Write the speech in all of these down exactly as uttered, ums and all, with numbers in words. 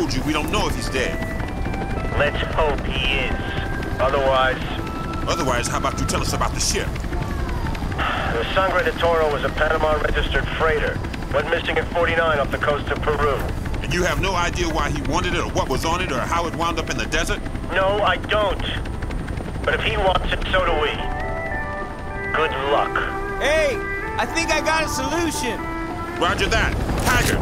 told you we don't know if he's dead. Let's hope he is. Otherwise... Otherwise, how about you tell us about the ship? The Sangre de Toro was a Panama-registered freighter. Went missing at forty-nine off the coast of Peru. And you have no idea why he wanted it or what was on it or how it wound up in the desert? No, I don't. But if he wants it, so do we. Good luck. Hey, I think I got a solution. Roger that. Haggard.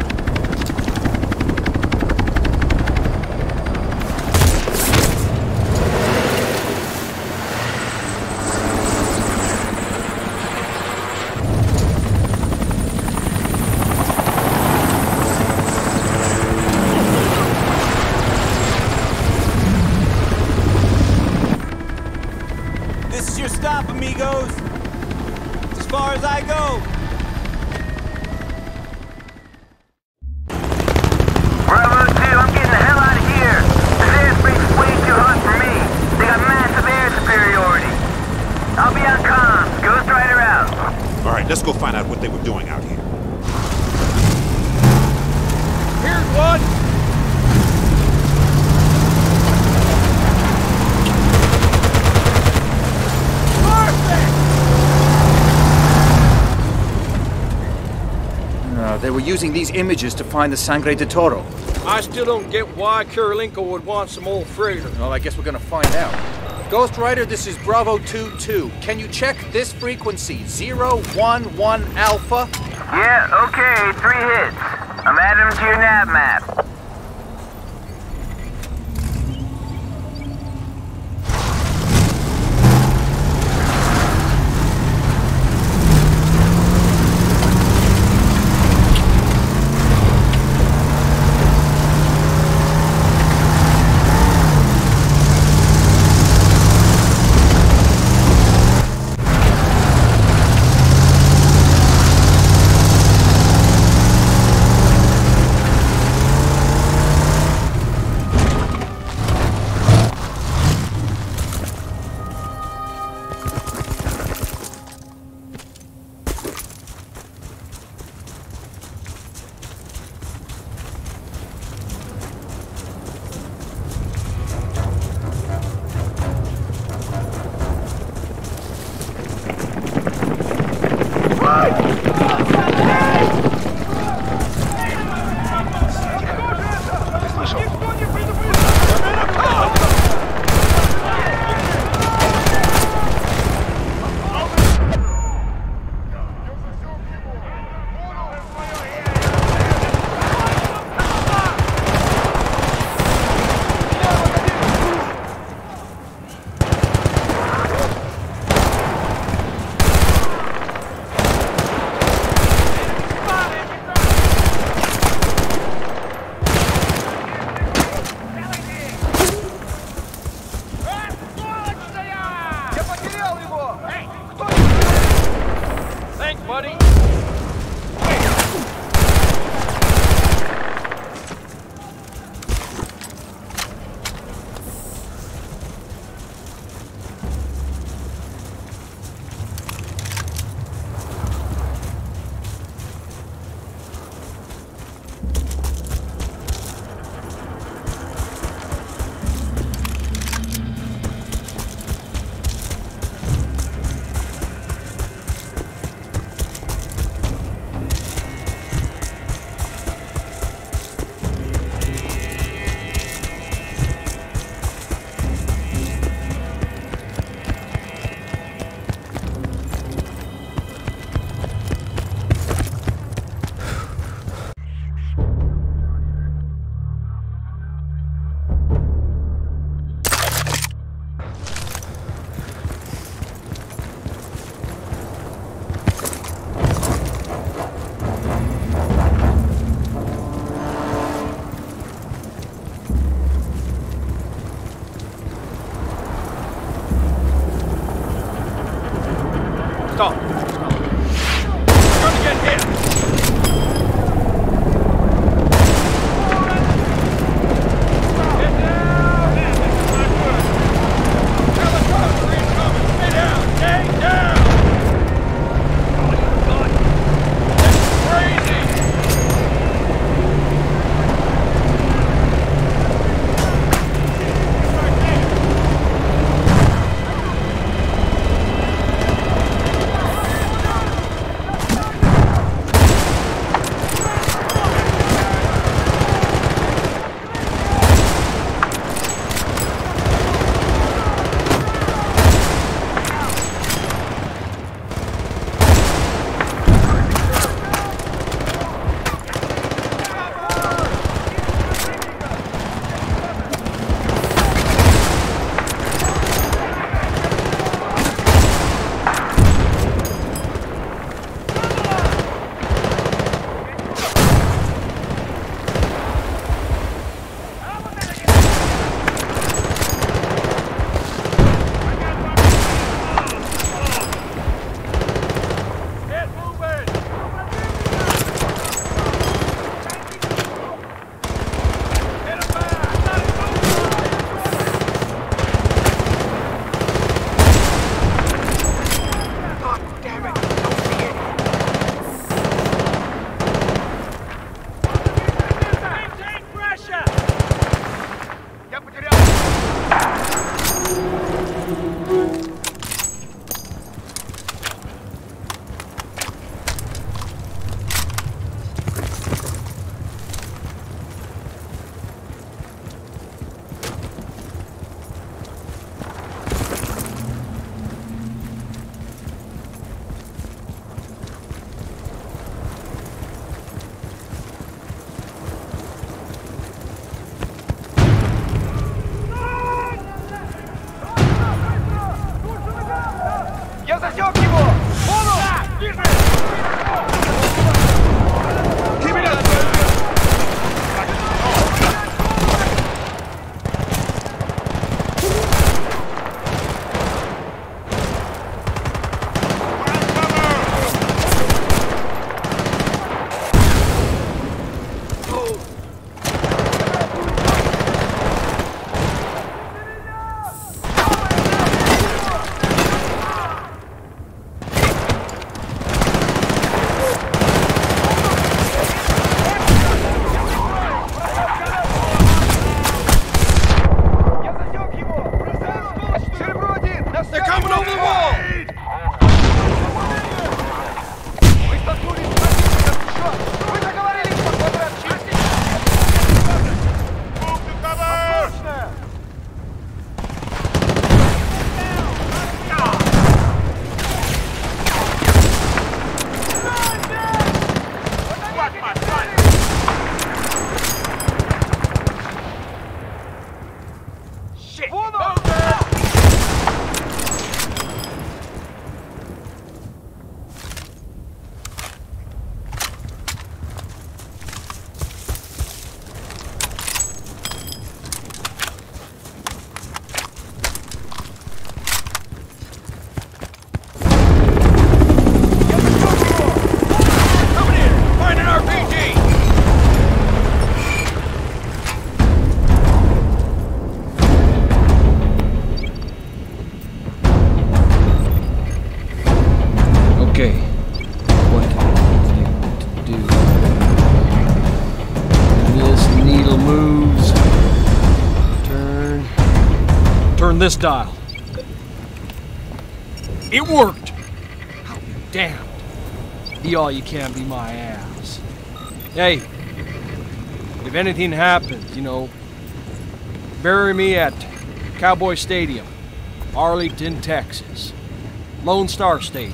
This is your stop, amigos. As far as I go. Bravo two, I'm getting the hell out of here. This airspace is way too hot for me. They got massive air superiority. I'll be on comms. Ghost Rider out. All right, let's go find out what they were doing out here. Here's one. They were using these images to find the Sangre de Toro. I still don't get why Kirilenko would want some old freighter. Well, I guess we're gonna find out. Ghost Rider, this is Bravo two two. Can you check this frequency, zero one one Alpha? Yeah, okay, three hits. I'm adding them to your nav map. turn this dial. It worked! I'll be damned. Be all you can, be my ass. Hey, if anything happens, you know, bury me at Cowboy Stadium, Arlington, Texas. Lone Star State.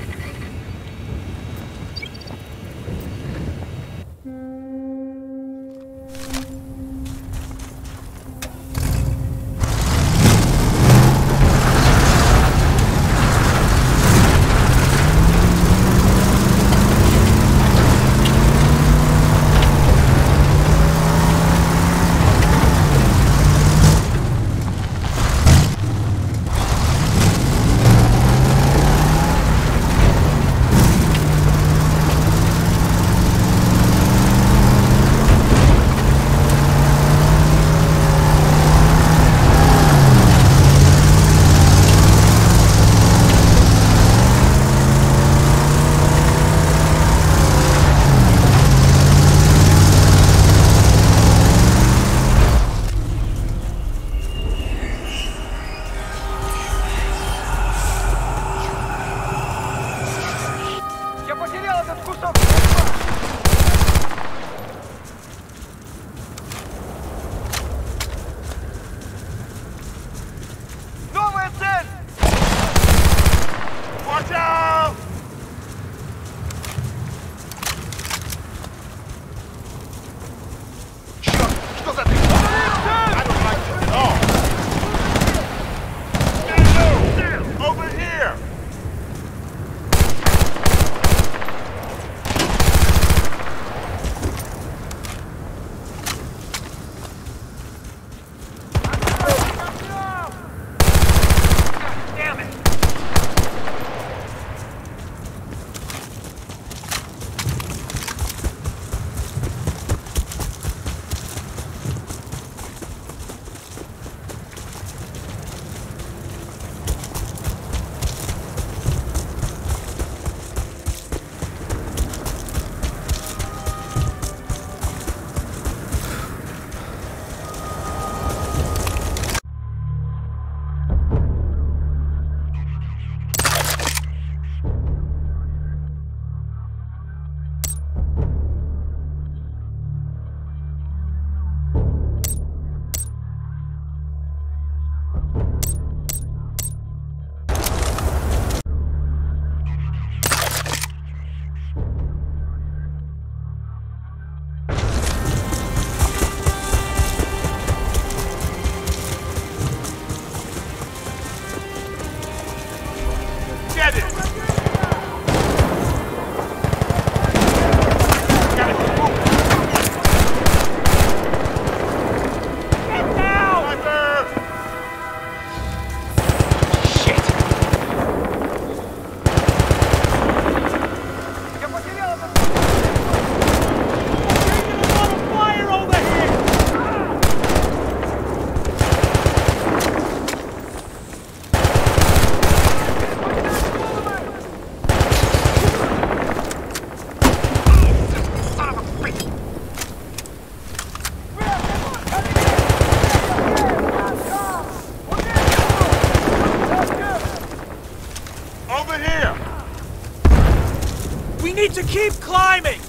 need to keep climbing!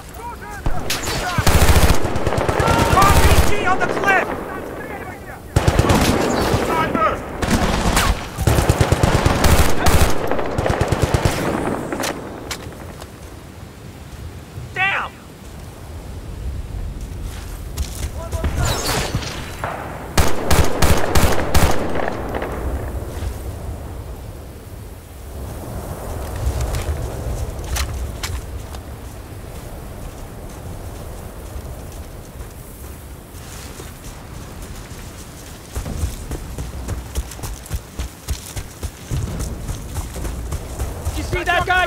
R P G on the cliff! Damn! See that guy?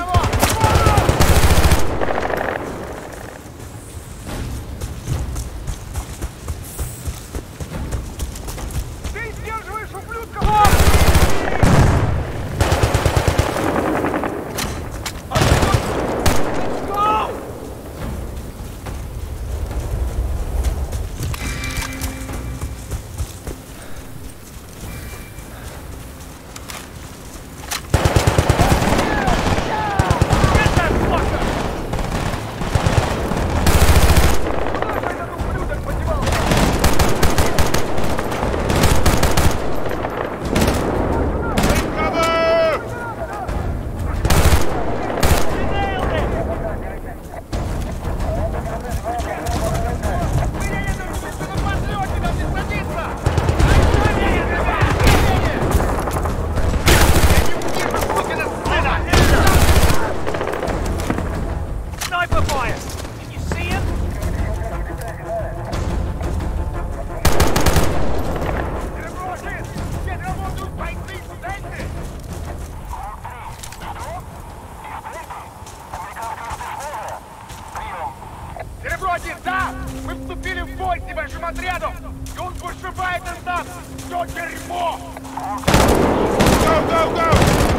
Go, go, go!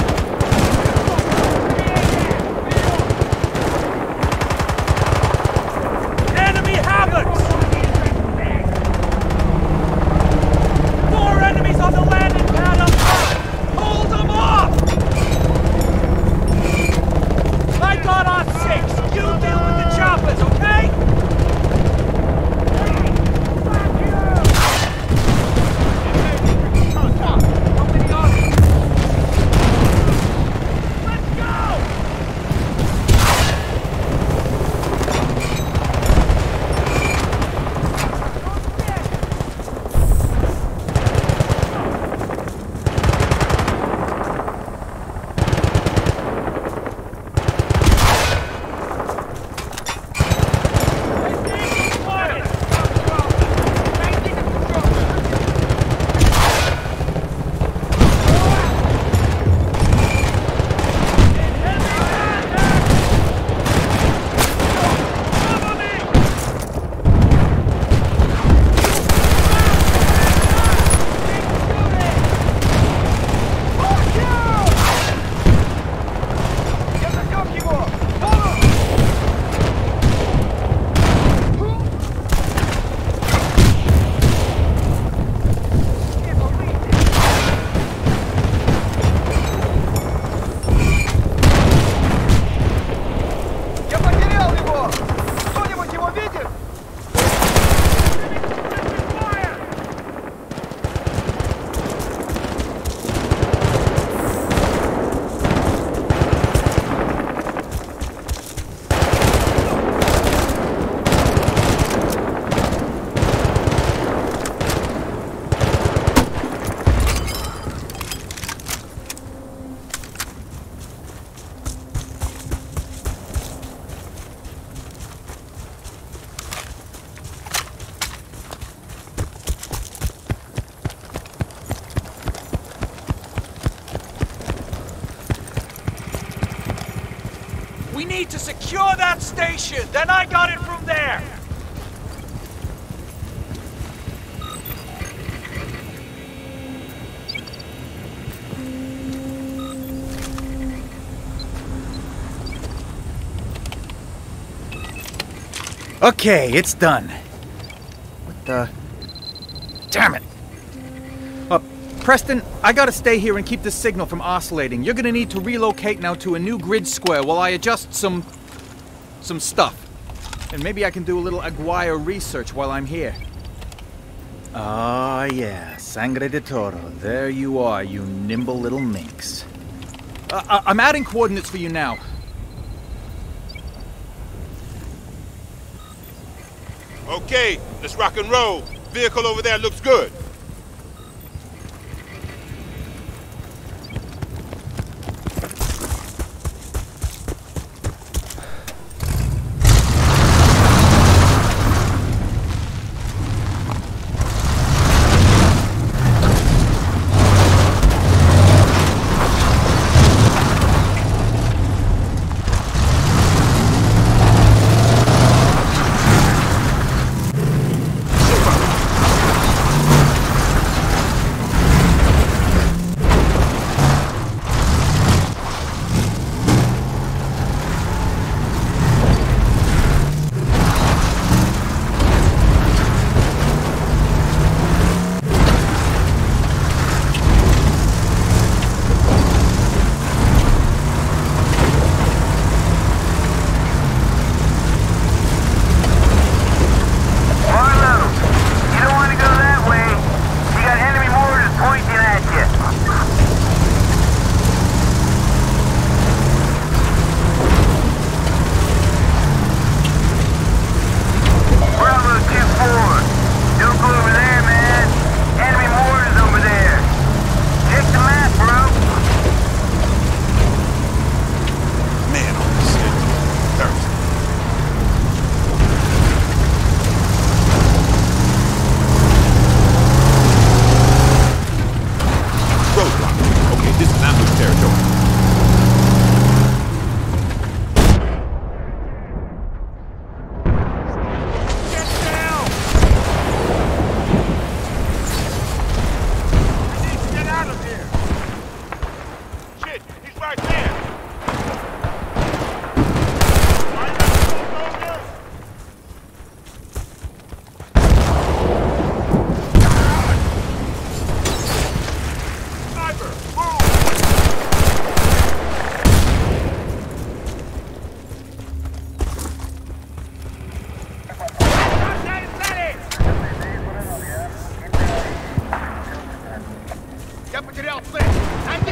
Enemy habits! Four enemies on the landing pad up front! Hold them off! I got on six! You deal with the choppers, okay? We need to secure that station, then I got it from there! Okay, it's done. What the... Damn it! Uh, Preston, I gotta stay here and keep the signal from oscillating. You're gonna need to relocate now to a new grid square while I adjust some... some stuff. And maybe I can do a little Aguirre research while I'm here. Ah, yeah. Sangre de Toro. There you are, you nimble little minx. Uh, I I'm adding coordinates for you now. Okay, let's rock and roll. Vehicle over there looks good.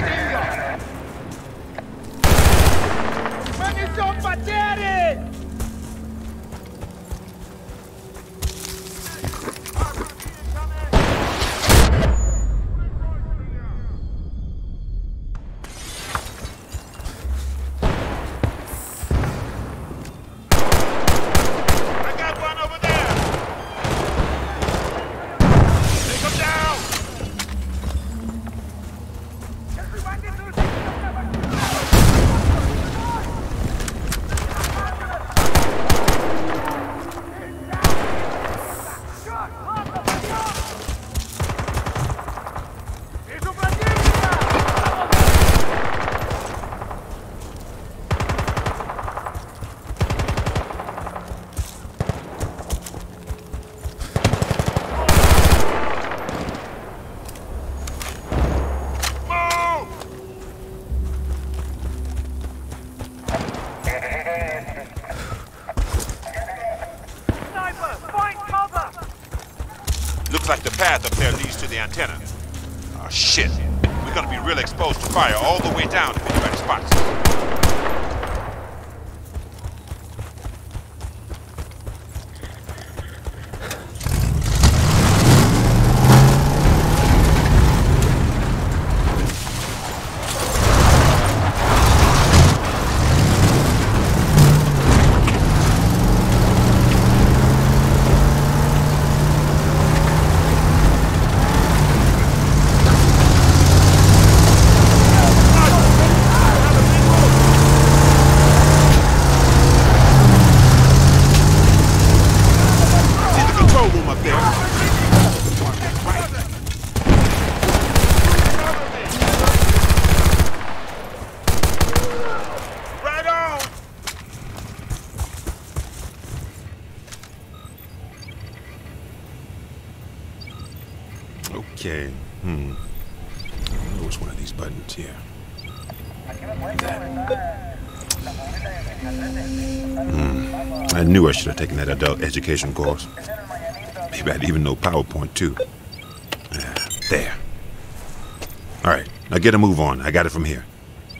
Looks like the path up there leads to the antenna. Oh, shit. We're gonna be real exposed to fire all the way down if anybody spots us. Okay, hmm. I know it's one of these buttons here. Hmm. I knew I should have taken that adult education course. Maybe I'd even know PowerPoint too. Yeah, there. All right, now get a move on. I got it from here.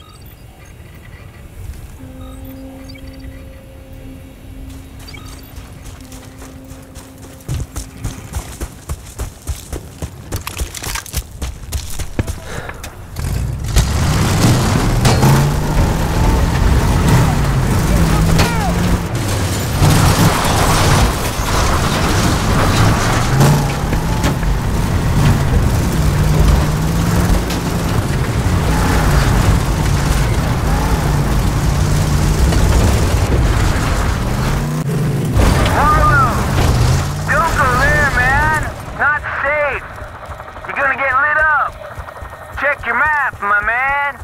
Check your map, my man.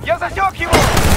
Я засек его!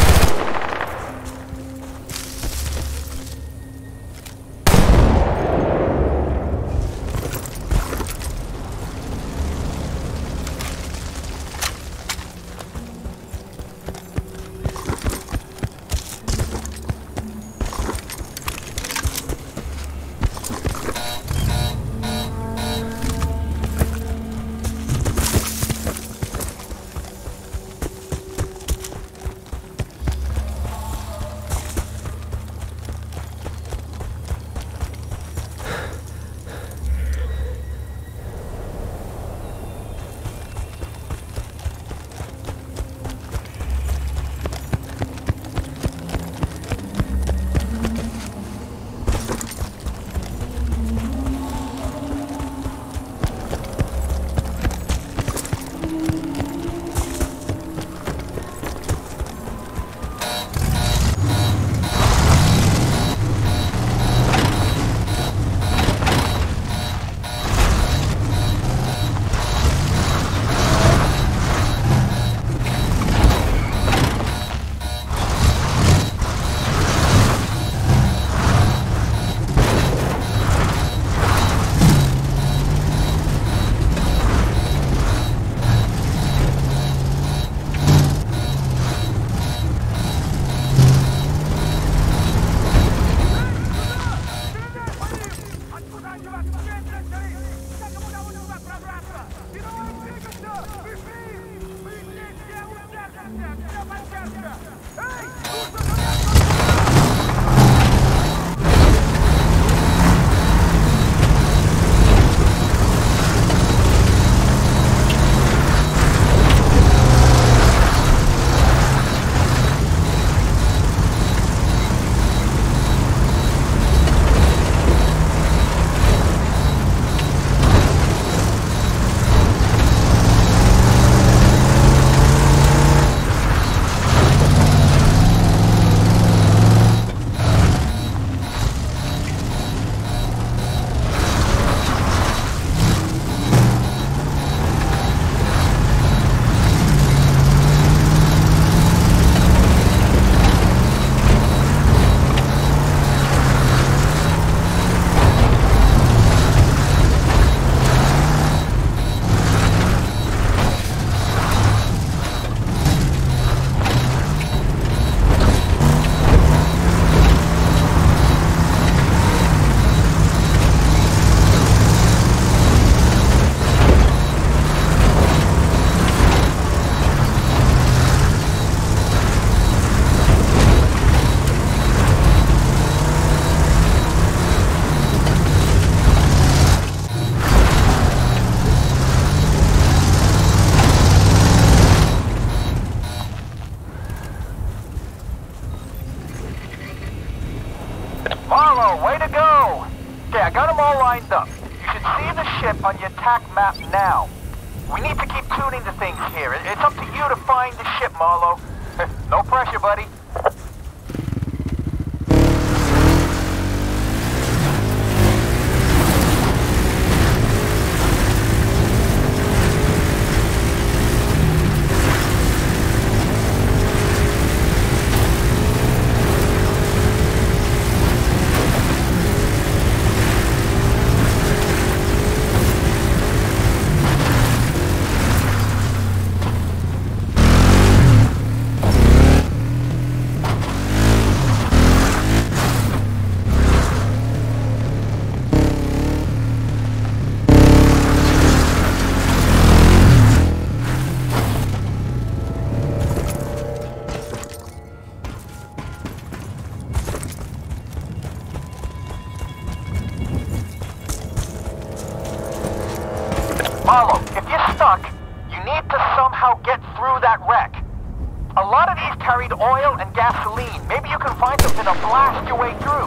Marlo, way to go! Okay, I got them all lined up. You should see the ship on your tac map now. We need to keep tuning the things here. It's up to you to find the ship, Marlo. No pressure, buddy. Marlo, if you're stuck, you need to somehow get through that wreck. A lot of these carried oil and gasoline. Maybe you can find something to blast your way through.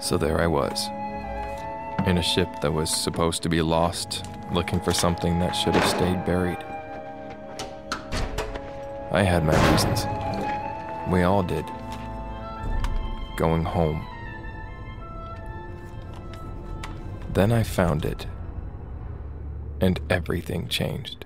So there I was, in a ship that was supposed to be lost, looking for something that should have stayed buried. I had my reasons. We all did. Going home. Then I found it, and everything changed.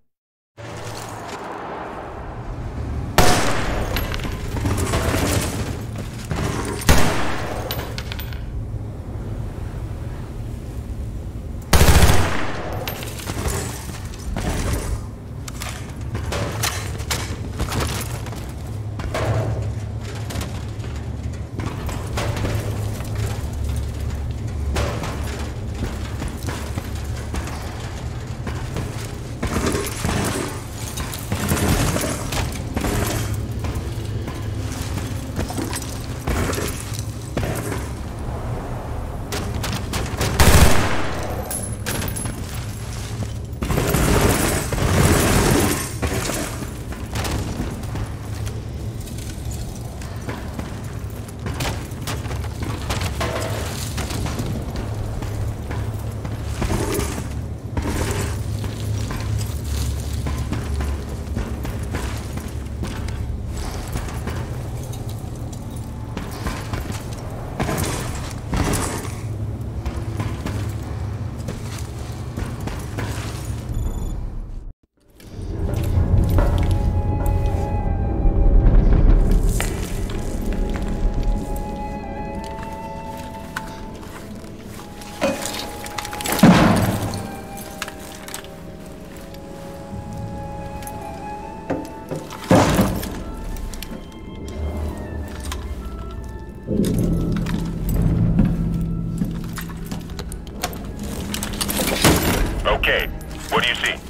Okay, what do you see?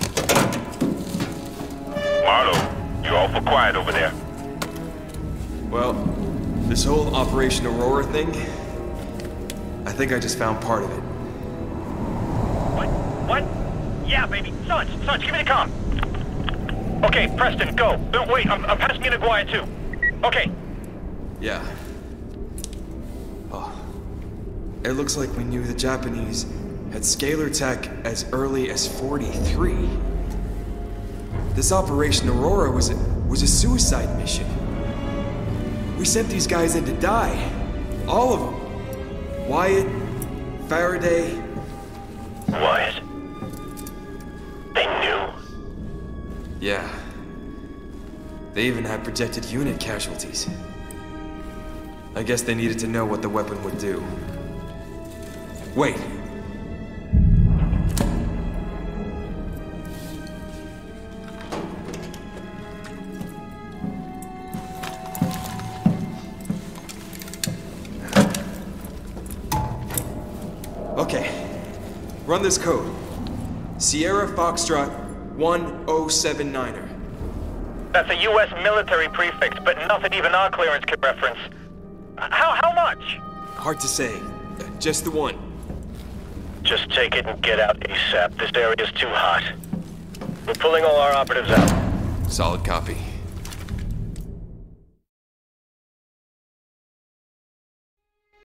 Marlo, you're awful quiet over there. Well, this whole Operation Aurora thing, I think I just found part of it. What? What? Yeah, baby. Sarge, Sarge, give me the comm. Okay, Preston, go. Uh, Wait, I'm, I'm passing in Aguirre too. Okay. Yeah. Oh. It looks like we knew the Japanese had scalar tech as early as forty-three. This Operation Aurora was a, was a suicide mission. We sent these guys in to die. All of them. Wyatt, Faraday. Wyatt? They knew? Yeah. They even had projected unit casualties. I guess they needed to know what the weapon would do. Wait. Okay. Run this code. Sierra Foxtrot one oh seven niner. That's a U S military prefix, but nothing even our clearance can reference. How, how much? Hard to say. Just the one. Just take it and get out ASAP. This area's too hot. We're pulling all our operatives out. Solid copy.